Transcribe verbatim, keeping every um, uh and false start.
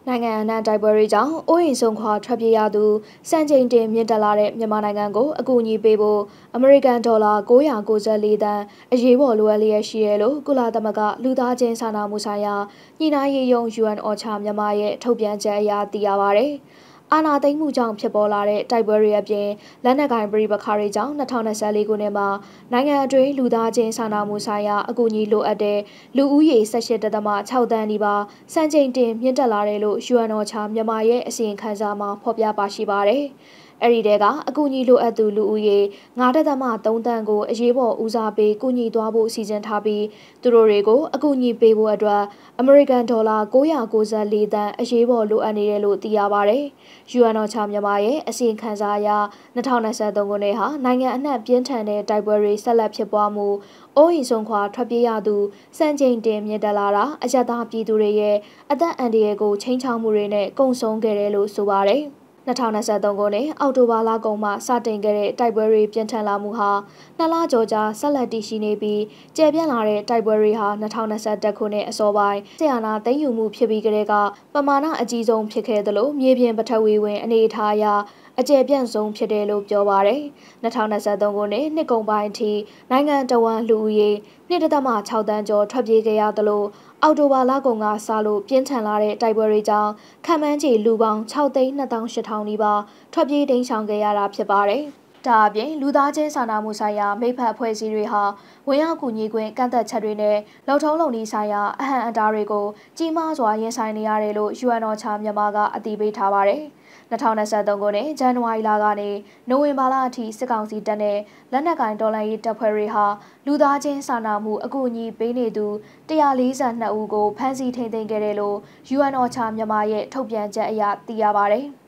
နိုင်ငံအနှံ့တိုက်ပွဲတွေကြောင့်အိုးအိမ်ဆုံးခွာထွက်ပြေးရသူစံချိန်တင်မြင့်တက်လာတဲ့မြန်မာနိုင်ငံကိုအကူအညီပေးဖို့အမေရိကန်ဒေါ်လာ၉၉၄တန်းအရေးပေါ်လိုအပ်လျက်ရှိရလို့ကုလသမဂ္ဂလူသားချင်းစာနာမှုဆိုင်ရာညှိနှိုင်းရေးယုံ ယူအန် အော်ချာမြန်မာရဲ့ထုတ်ပြန်ချက်အရသိရပါဗျ။အာဏာသိမ်းမှုကြောင့်ဖြစ်ပေါ်လာတဲ့တိုက်ပွဲတွေအပြင်လက်နက်ကိုင်ပဋိပက္ခတွေကြောင့်၂၀၂၄ခုနှစ်မှာနိုင်ငံအတွင်းလူသားချင်းစာနာမှုဆိုင်ရာအကူအညီလိုအပ်တဲ့လူဦးရေ၁၈.၆တန်းနီးပါးစံချိန်တင်မြင့်တက်လာတယ်လို့ ယူအန် အော်ချာမြန်မာရဲ့အစီရင်ခံစာမှာဖော်ပြပါရှိပါတယ်။အဲဒီတဲကအကူအညီလိုအပ်သူလူဦးရေ၅.၃တန်းကိုအရေးပေါ်ဦးစားပေးကူညီသွားဖို့စီစဉ်ထားပြီးသူတို့တွေကိုအကူအညီပေးဖို့အတွက်အမေရိကန်ဒေါ်လာ၉၉၄တန်းအရေးပေါ်လိုအပ်နေတယ်လို့သိရပါတယ်။ ယူအန် အော်ချာမြန်မာရဲ့အစီရင်ခံစာအရ၂၀၂၃ခုနှစ်ဟာနိုင်ငံအနှံ့ပြင်းထန်တဲ့တိုက်ပွဲတွေဆက်လက်ဖြစ်ပွားမှုအိုးအိမ်ဆုံးခွာထွက်ပြေးရသူစံချိန်တင်မြင့်တက်လာတာအယက်သားပြည်သူတွေရဲ့အသက်အန္တရာယ်ကိုချိန်ချောက်မှုတွေနဲ့ကုန်ဆုံးခဲ့တယ်လို့ဆိုပါတယ်။၂၀၂၃ခုနှစ်အောက်တိုဘာလကုန်မှစတင်ခဲ့တဲ့တိုက်ပွဲတွေပြင်းထန်လာမှုဟာနှစ်လကျော်ကြာဆက်လက်တည်ရှိနေပြီးကျယ်ပြန့်လာတဲ့တိုက်ပွဲတွေဟာ၂၀၂၁ခုနှစ်အစောပိုင်းဆရာနာသိမ်းယူမှုဖြစ်ပြီးကတည်းကပမာဏအကြီးဆုံးဖြစ်ခဲ့သလိုမြေပြင်ပထဝီဝင်အနေအထားအရအကျယ်ပြန့်ဆုံးဖြစ်တယ်လို့ပြောပါရယ်၂၀၂၃ခုနှစ်နှစ်ကုန်ပိုင်းအထိနိုင်ငံတော်ဝန်လူဦးရေ၂.၆တန်းကျော်ထွက်ပြေးခဲ့ရသလိုအောက်တိုဘာလကုန်ကစလို့ပြင်းထန်လာတဲ့တိုက်ပွဲတွေကြောင့်ခန့်မှန်းခြေလူပေါင်း၆သိန်း၂သောင်း၈ထောင်နီးပါးထွက်ပြေးတိမ်းရှောင်ခဲ့ရတာဖြစ်ပါတယ်။ဒါအပြင်လူသားချင်းစာနာမှုဆိုင်ရာမိဖက်အဖွဲ့အစည်းတွေဟာဝင်ရောက်ကူညီခွင့်ကန့်သက်ချက်တွေနဲ့လုံထုံးလုံနည်းဆိုင်ရာအဟန့်အတားတွေကိုကြီးမားစွာရင်ဆိုင်နေရတယ်လို့ ယူအန် အော်ချာမြန်မာကအတည်ပြုထားပါတယ်။၂၀၂၃ခုနှစ်ဇန်နဝါရီလကနေနိုဝင်ဘာလအထိစစ်ကောင်စီတပ်နဲ့လက်နက်ကိုင်တော်လှန်ရေးတပ်ဖွဲ့တွေဟာလူသားချင်းစာနာမှုအကူအညီပေးနေသူ၁၄၂ဦးကိုဖမ်းဆီးထိန်းသိမ်းခဲ့တယ်လို့ ယူအန် အော်ချာမြန်မာရဲ့ထုတ်ပြန်ချက်အရသိရပါတယ်။